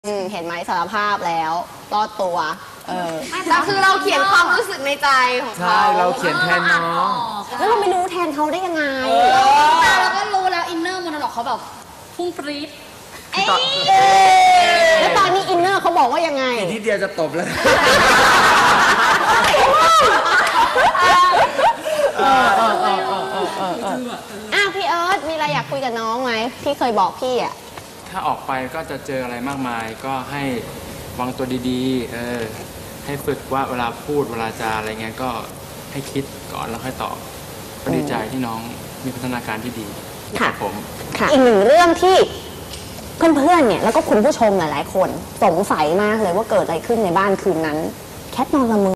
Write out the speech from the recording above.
เห็นไหมสารภาพแล้วรอดตัวแต่คือเราเขียนความรู้สึกในใจของเขาใช่เราเขียนแทนน้องแล้วเราไม่รู้แทนเขาได้ยังไงเราก็รู้แล้วอินเนอร์มันหรอกเขาแบบพุ่งปรี๊ดแล้วตอนนี้อินเนอร์เขาบอกว่ายังไงอีกนิดเดียวจะตบแล้วพี่เอิร์ธมีอะไรอยากคุยกับน้องไหมพี่เคยบอกพี่อ่ะถ้าออกไปก็จะเจออะไรมากมายก็ให้วางตัวดีๆให้ฝึกว่าเวลาพูดเวลาจาอะไรเงี้ยก็ให้คิดก่อนแล้วค่อยตอบก็ดีใจที่น้องมีพัฒนาการที่ดีครับผมอีกหนึ่งเรื่องที่เพื่อนๆเนี่ยแล้วก็คุณผู้ชมหลายๆคนสงสัยมากเลยว่าเกิดอะไรขึ้นในบ้านคืนนั้นแคทนอนละเมอ